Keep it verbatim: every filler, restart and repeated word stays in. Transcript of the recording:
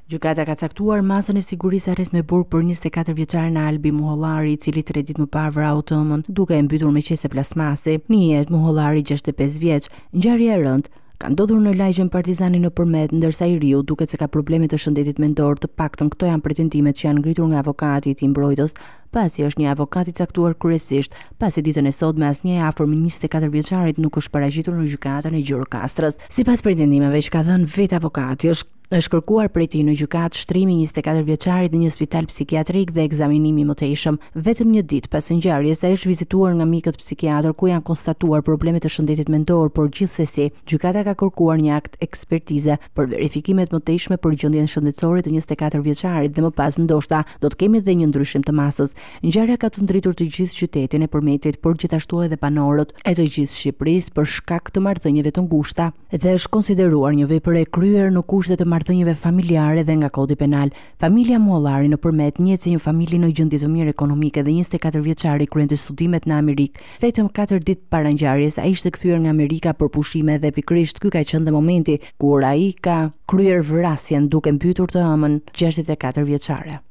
Gjykata ka caktuar masën e sigurisë arrest me burg për njëzet e katër vjeçarin Albi Muhollari, i cili tre ditë më parë vrau të ëmën, duke e mbytur me qese plastmasi. Njëhet Muhollari, gjashtëdhjetë e pesë vjeç, ngjarje e rëndë ka ndodhur në lagjen Partizani në Përmet, ndërsa i riu duket se ka probleme të shëndetit mendor. Të paktën këto janë pretendimet që janë ngritur nga avokati i tij mbrojtës, pasi është një avokat i caktuar kryesisht, pasi ditën e sotme asnjë e afër me njëzet e katër vjeçarit nuk është paraqitur në gjykatën e Gjirokastës. Sipas pretendimeve që ka dhënë vetë avokati, është është kërkuar prej tij në gjykatë shtrimi i njëzet e katër vjeçarit në një spital psikiatrik dhe ekzaminimi më tejshëm. Vetëm një ditë pas ngjarjes ai është vizituar nga mikët psikiatër ku janë konstatuar probleme të shëndetit mendor, por gjithsesi gjykata ka kërkuar një akt ekspertize për verifikimet më tejshme për gjendjen shëndetësore të njëzet e katër vjeçarit dhe më pas ndoshta do të kemi edhe një ndryshim të masës. Ngjarja ka të ndritur të gjithë qytetin e Përmetit, por gjithashtu edhe banorët e të gjithë Shqipërisë për shkak të marrëdhënieve të ngushta dhe është konsideruar një vepër e kryer në kushte të marrëdhënieve familjare dhe nga kodi penal. Familja Muhollarin në Përmet njihet si një familje në gjendje të mirë ekonomike dhe njëzet e katër vjeçari kryente studimet në Amerikë. Vetëm katër ditë para ngjarjes ai ishte kthyer nga Amerika për pushime dhe pikërisht ky ka qenë dhe momenti kur ai ka kryer vrasjen duke mbytur të ëmën gjashtëdhjetë e katër vjeçare.